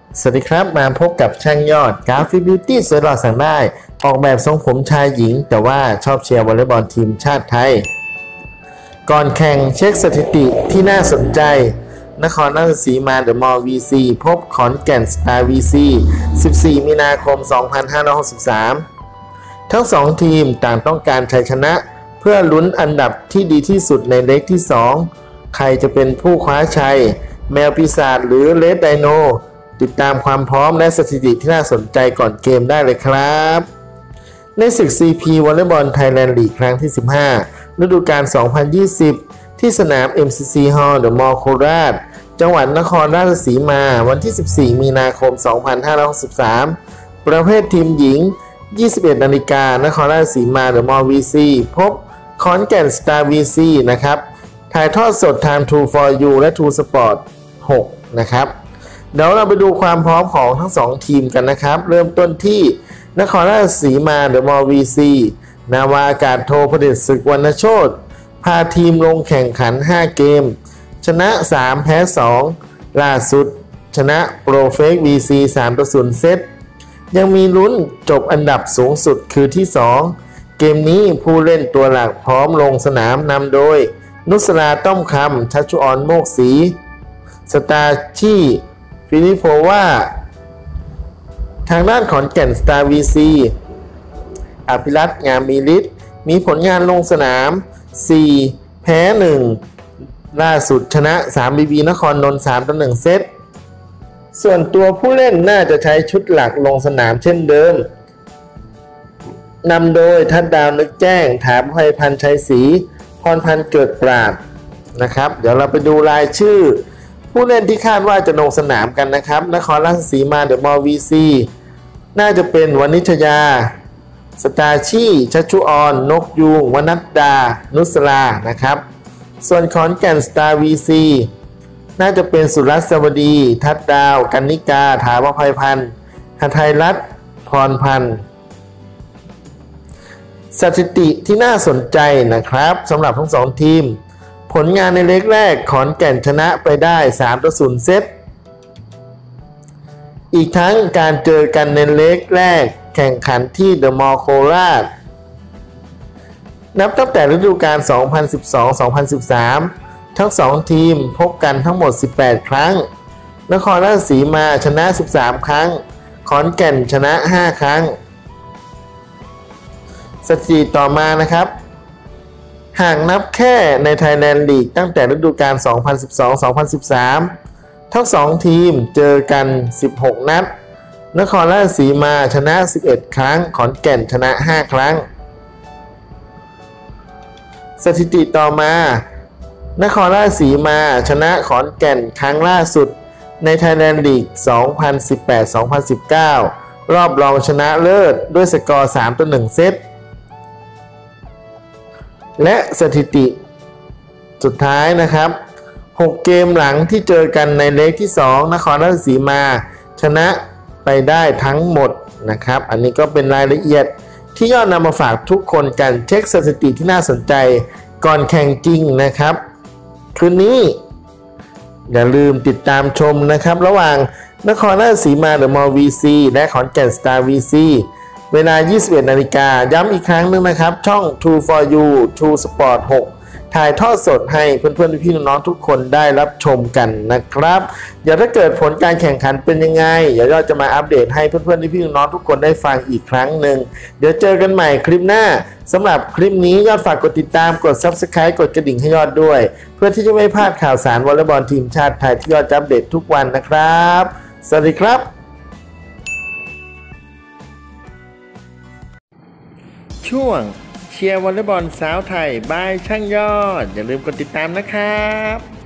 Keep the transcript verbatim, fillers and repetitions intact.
สวัสดีครับมาพบกับช่างยอดกราฟิกบิวตี้สวยหล่อสั่งได้ออกแบบทรงผมชายหญิงแต่ว่าชอบเชียร์วอลเลย์บอลทีมชาติไทยก่อนแข่งเช็คสถิติที่น่าสนใจนครราชสีมาเดอะมอลล์ วี ซี พบขอนแก่นสตาร์ วี ซี สิบสี่ มีนาคม สองพันห้าร้อยหกสิบสาม ทั้งสองทีมต่างต้องการชัยชนะเพื่อลุ้นอันดับที่ดีที่สุดในเล็กที่สองใครจะเป็นผู้คว้าชัยแมวปีศาจหรือเรดไดโนติดตามความพร้อมและสถิติที่น่าสนใจก่อนเกมได้เลยครับในศึก ซี พี Volleyball Thailand League ครั้งที่สิบห้าฤดูกาล สองพันยี่สิบ ที่สนาม เอ็ม ซี ซี Hall The Mall โคราชจังหวัดนครราชสีมาวันที่ สิบสี่ มีนาคม สองพันห้าร้อยหกสิบสาม ประเภททีมหญิง ยี่สิบเอ็ด นาฬิกานครราชสีมา The Mall วี ซี พบขอนแก่น Star วี ซี นะครับถ่ายทอดสดทาง ทู ฟอร์ ยู และ ทู สปอร์ต หก นะครับเดี๋ยวเราไปดูความพร้อมของทั้งสองทีมกันนะครับเริ่มต้นที่นครราชสีมาเดอะมอลล์ วี ซี นาวาอากาศโทพเดชศึกวรรณโชติพาทีมลงแข่งขันห้าเกมชนะสามแพ้สองล่าสุดชนะโปรเฟก วี ซี สามต่อศูนย์ เซตยังมีลุ้นจบอันดับสูงสุดคือที่สองเกมนี้ผู้เล่นตัวหลักพร้อมลงสนามนำโดยนุสราต้อมคำชัชชุออนโมกศรีสตาชีฟิลิโพวาทางด้านขอนแก่นสตาร์ วี ซี อภิรัตน์งามมีฤทธิ์มีผลงานลงสนามสี่แพ้หนึ่งล่าสุดชนะสาม บี บี นครนนท์สามต่อหนึ่งเซตส่วนตัวผู้เล่นน่าจะใช้ชุดหลักลงสนามเช่นเดิมนำโดยทัดดาวนึกแจ้งถามไพพันธ์ชัยศรีพรพันธ์เกิดปราดนะครับเดี๋ยวเราไปดูรายชื่อผู้เล่นที่คาดว่าจะลงสนามกันนะครับนครราชสีมาเดอะมอลล์ วี ซี น่าจะเป็นวณิชยาสตาชีชัชชุออนนกยูงวนัดดานุสรานะครับส่วนขอนแก่นสตาร์ วี ซี น่าจะเป็นสุรัสวดีทัดดาวกันนิกาถาวรไพพันธ์หทัยรัตน์พรพันธ์สถิติที่น่าสนใจนะครับสำหรับทั้งสองทีมผลงานในเล็กแรกขอนแก่นชนะไปได้สามต่อศูนย์เซตอีกทั้งการเจอกันในเล็กแรกแข่งขันที่เดอะมอลล์โคราชนับตั้งแต่ฤดูกาล สองพันสิบสอง สองพันสิบสาม ทั้งสองทีมพบกันทั้งหมดสิบแปดครั้งนครราชสีมาชนะสิบสามครั้งขอนแก่นชนะห้าครั้งสถิติต่อมานะครับหากนับแค่ใน Thailand League ตั้งแต่ฤดูกาล สองพันสิบสอง สองพันสิบสาม ทั้งสองทีมเจอกันสิบหกนัดนครราชสีมาชนะสิบเอ็ดครั้งขอนแก่นชนะห้าครั้งสถิติต่อมานครราชสีมาชนะขอนแก่นครั้งล่าสุดใน Thailand League สองพันสิบแปด สองพันสิบเก้า รอบรองชนะเลิศด้วยสกอร์สามต่อหนึ่งเซตและสถิติสุดท้ายนะครับหกเกมหลังที่เจอกันในเล็กที่สองนครราชสีมาชนะไปได้ทั้งหมดนะครับอันนี้ก็เป็นรายละเอียดที่ยอดนำมาฝากทุกคนกันเช็คสถิติที่น่าสนใจก่อนแข่งจริงนะครับคืนนี้อย่าลืมติดตามชมนะครับระหว่างนครราชสีมาเดอะมอลล์ วี ซี และขอนแก่นสตาร์ วี ซี เวลา ยี่สิบเอ็ด นาฬิกาย้ำอีกครั้งนึงนะครับช่อง ทู ฟอร์ ยู ทู สปอร์ต หก ถ่ายทอดสดให้เพื่อนๆพี่ๆน้องๆทุกคนได้รับชมกันนะครับเดี๋ยวถ้าเกิดผลการแข่งขันเป็นยังไงเดี๋ยวเราจะมาอัปเดตให้เพื่อนๆพี่ๆน้องๆทุกคนได้ฟังอีกครั้งหนึ่งเดี๋ยวเจอกันใหม่คลิปหน้าสำหรับคลิปนี้ยอดฝากกดติดตามกด ซับสไครบ์ กดกระดิ่งให้ยอดด้วยเพื่อที่จะไม่พลาดข่าวสารวอลเลย์บอลทีมชาติไทยที่ยอดจะอัปเดตทุกวันนะครับสวัสดีครับช่วงเชียร์วอลเลย์บอลสาวไทยบายช่างยอดอย่าลืมกดติดตามนะครับ